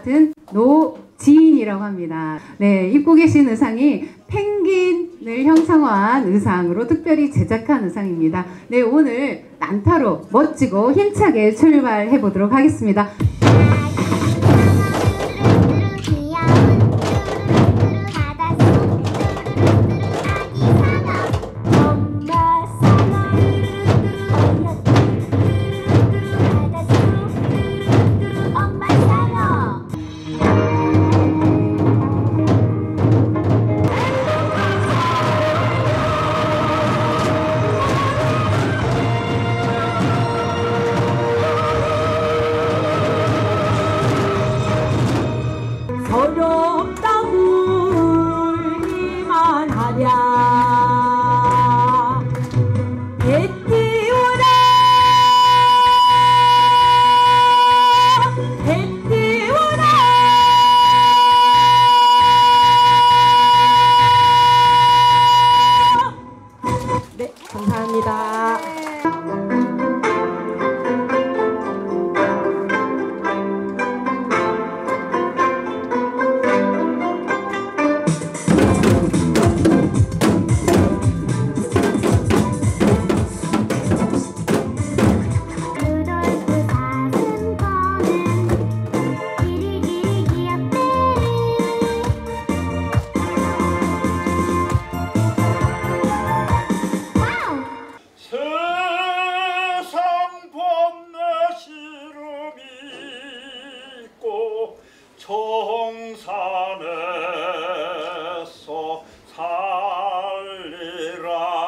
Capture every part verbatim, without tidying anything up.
노지인이라고 합니다. 네, 입고 계신 의상이 펭귄을 형상화한 의상으로 특별히 제작한 의상입니다. 네, 오늘 난타로 멋지고 힘차게 출발해 보도록 하겠습니다. 정산에서 살리라.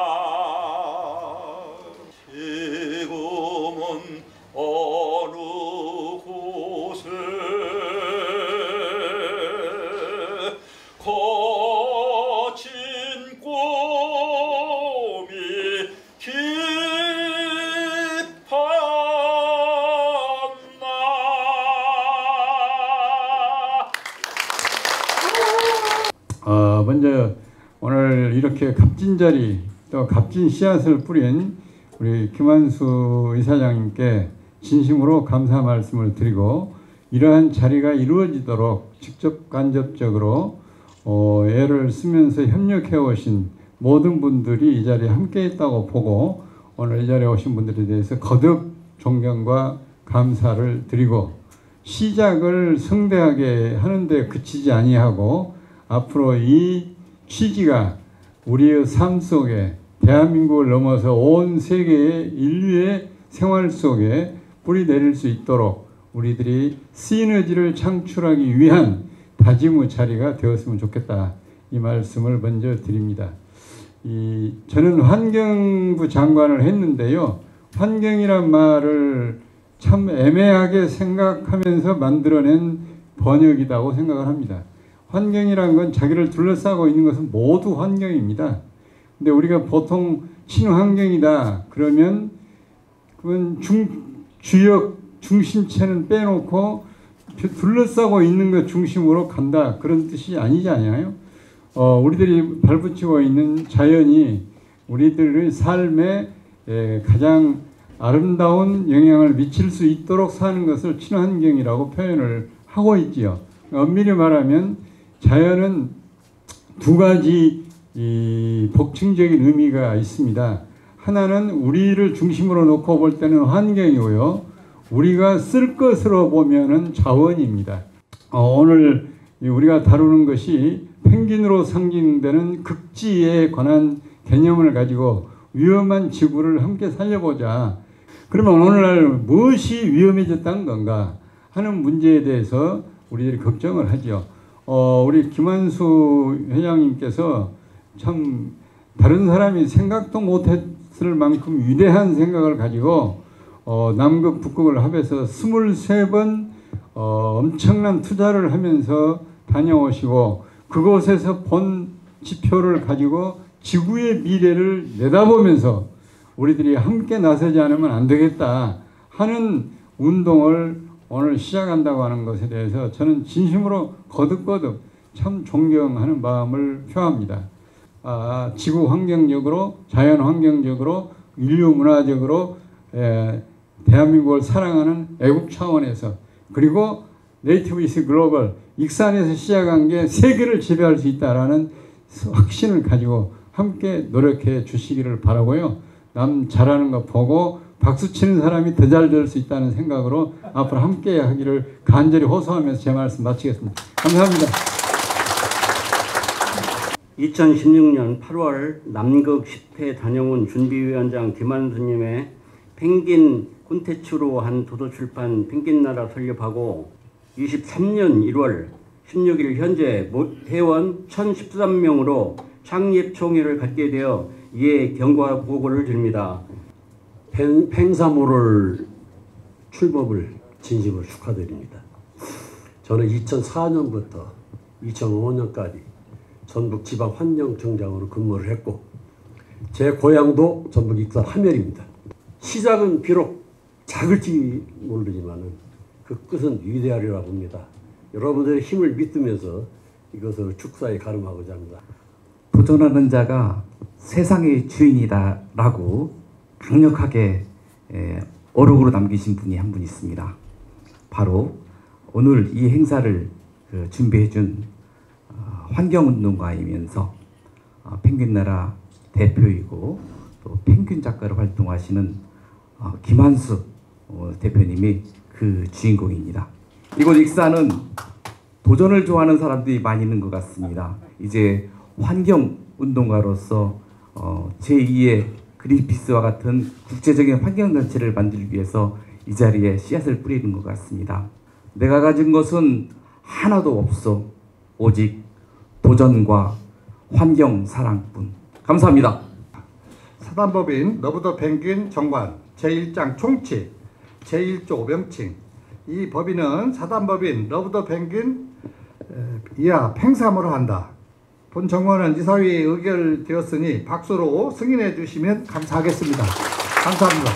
지금은 어느 곳에 거친 꿈이 깊었나. 어, 먼저 오늘 이렇게 값진 자리 또 값진 씨앗을 뿌린 우리 김한수 이사장님께 진심으로 감사 말씀을 드리고, 이러한 자리가 이루어지도록 직접 간접적으로 어, 애를 쓰면서 협력해 오신 모든 분들이 이 자리에 함께 했다고 보고, 오늘 이 자리에 오신 분들에 대해서 거듭 존경과 감사를 드리고, 시작을 성대하게 하는데 그치지 아니하고 앞으로 이 취지가 우리의 삶 속에, 대한민국을 넘어서 온 세계의 인류의 생활 속에 뿌리 내릴 수 있도록 우리들이 시너지를 창출하기 위한 다짐의 자리가 되었으면 좋겠다, 이 말씀을 먼저 드립니다. 이 저는 환경부 장관을 했는데요, 환경이란 말을 참 애매하게 생각하면서 만들어낸 번역이라고 생각을 합니다. 환경이란 건 자기를 둘러싸고 있는 것은 모두 환경입니다. 근데 우리가 보통 친환경이다 그러면 그건 중, 주역 중심체는 빼놓고 둘러싸고 있는 것 중심으로 간다, 그런 뜻이 아니잖아요. 어, 우리들이 발붙이고 있는 자연이 우리들의 삶에 에, 가장 아름다운 영향을 미칠 수 있도록 사는 것을 친환경이라고 표현을 하고 있지요. 엄밀히 말하면 자연은 두 가지 이 복층적인 의미가 있습니다. 하나는 우리를 중심으로 놓고 볼 때는 환경이고요, 우리가 쓸 것으로 보면은 자원입니다. 어, 오늘 우리가 다루는 것이 펭귄으로 상징되는 극지에 관한 개념을 가지고 위험한 지구를 함께 살려보자. 그러면 오늘날 무엇이 위험해졌다는 건가 하는 문제에 대해서 우리들이 걱정을 하죠. 어, 우리 김한수 회장님께서 참 다른 사람이 생각도 못했을 만큼 위대한 생각을 가지고 어, 남극 북극을 합해서 스물세 번 어, 엄청난 투자를 하면서 다녀오시고, 그곳에서 본 지표를 가지고 지구의 미래를 내다보면서 우리들이 함께 나서지 않으면 안 되겠다 하는 운동을 오늘 시작한다고 하는 것에 대해서 저는 진심으로 거듭거듭 참 존경하는 마음을 표합니다. 아, 지구 환경적으로, 자연 환경적으로, 인류 문화적으로 에, 대한민국을 사랑하는 애국 차원에서, 그리고 네이티브 이스 글로벌, 익산에서 시작한 게 세계를 지배할 수 있다라는 확신을 가지고 함께 노력해 주시기를 바라고요. 남 잘하는 거 보고 박수 치는 사람이 더 잘 될 수 있다는 생각으로 앞으로 함께 하기를 간절히 호소하면서 제 말씀 마치겠습니다. 감사합니다. 이천십육 년 팔월 남극 십 회 단영훈 준비위원장 김한수님의 펭귄 콘텐츠로 한 도서출판 펭귄나라 설립하고 이십삼 년 일월 십육 일 현재 회원 천십삼 명으로 창립총회를 갖게 되어 이에 경과 보고를 드립니다. 팽, 팽사모를 출범을 진심으로 축하드립니다. 저는 이천사 년부터 이천오 년까지 전북지방환경청장으로 근무를 했고 제 고향도 전북 익산 함열입니다. 시작은 비록 작을지 모르지만 그 끝은 위대하리라 봅니다. 여러분들의 힘을 믿으면서 이것을 축사에 가름하고자 합니다. 도전하는 자가 세상의 주인이다 라고 강력하게 어록으로 남기신 분이 한 분 있습니다. 바로 오늘 이 행사를 준비해 준 환경운동가이면서 펭귄나라 대표이고 또 펭귄 작가로 활동하시는 김한수 대표님이 그 주인공입니다. 이곳 익산은 도전을 좋아하는 사람들이 많이 있는 것 같습니다. 이제 환경운동가로서 제이의 그린피스와 같은 국제적인 환경단체를 만들기 위해서 이 자리에 씨앗을 뿌리는 것 같습니다. 내가 가진 것은 하나도 없어. 오직 도전과 환경 사랑뿐. 감사합니다. 사단법인 러브 더 펭귄 정관 제일 장 총칙 제일 조 오병칙. 이 법인은 사단법인 러브 더 펭귄 이하 팽사모를 한다. 본 정관은 이사회에 의결되었으니 박수로 승인해 주시면 감사하겠습니다. 감사합니다.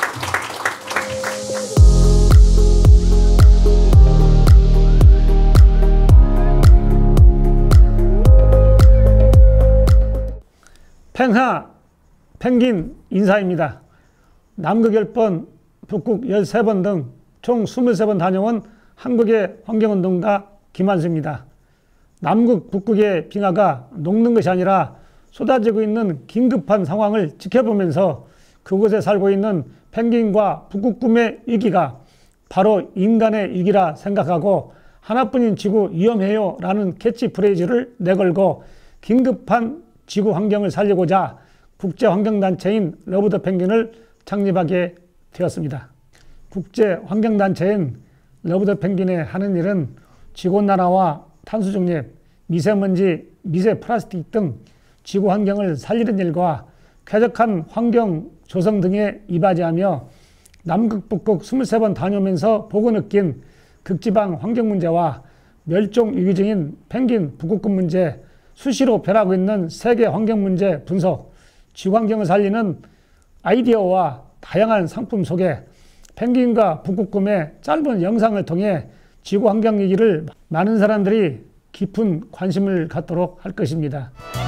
팽하 펭귄 인사입니다. 남극 열 번, 북극 열세 번 등 총 이십삼 번 다녀온 한국의 환경운동가 김한수입니다. 남극, 북극의 빙하가 녹는 것이 아니라 쏟아지고 있는 긴급한 상황을 지켜보면서 그곳에 살고 있는 펭귄과 북극곰의 위기가 바로 인간의 위기라 생각하고 하나뿐인 지구 위험해요 라는 캐치프레이즈를 내걸고 긴급한 지구 환경을 살리고자 국제환경단체인 러브 더 펭귄을 창립하게 되었습니다. 국제환경단체인 러브 더 펭귄의 하는 일은 지구온난화와 탄소중립, 미세먼지, 미세 플라스틱 등 지구 환경을 살리는 일과 쾌적한 환경 조성 등에 이바지하며 남극, 북극 이십삼 번 다녀오면서 보고 느낀 극지방 환경 문제와 멸종 위기 중인 펭귄, 북극곰 문제, 수시로 변하고 있는 세계 환경 문제 분석, 지구 환경을 살리는 아이디어와 다양한 상품 소개, 펭귄과 북극곰의 짧은 영상을 통해 지구 환경 얘기를 많은 사람들이 깊은 관심을 갖도록 할 것입니다.